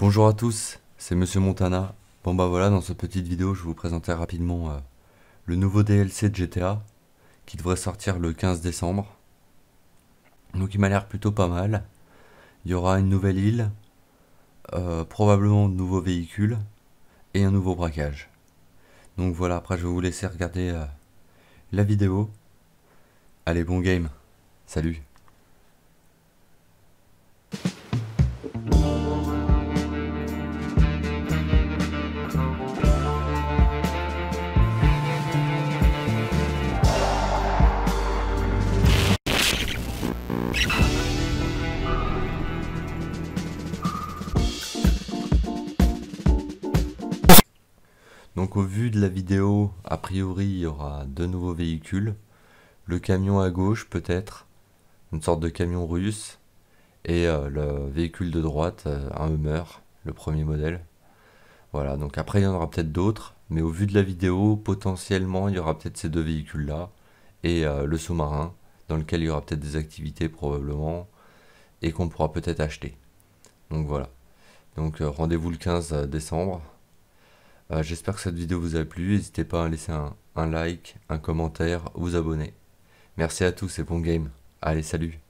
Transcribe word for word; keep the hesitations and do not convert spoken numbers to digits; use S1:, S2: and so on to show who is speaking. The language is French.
S1: Bonjour à tous, c'est Monsieur Montana. Bon bah voilà, dans cette petite vidéo, je vais vous présenter rapidement euh, le nouveau D L C de G T A qui devrait sortir le quinze décembre. Donc il m'a l'air plutôt pas mal. Il y aura une nouvelle île, euh, probablement de nouveaux véhicules et un nouveau braquage. Donc voilà, après je vais vous laisser regarder euh, la vidéo. Allez, bon game, salut. Donc au vu de la vidéo, a priori il y aura deux nouveaux véhicules. Le camion à gauche peut-être, une sorte de camion russe, et euh, le véhicule de droite, euh, un Hummer, le premier modèle. Voilà, donc après il y en aura peut-être d'autres, mais au vu de la vidéo, potentiellement il y aura peut-être ces deux véhicules-là, et euh, le sous-marin, dans lequel il y aura peut-être des activités probablement, et qu'on pourra peut-être acheter. Donc voilà, donc euh, rendez-vous le quinze décembre. Euh, J'espère que cette vidéo vous a plu, n'hésitez pas à laisser un, un like, un commentaire, vous abonner. Merci à tous et bon game. Allez, salut.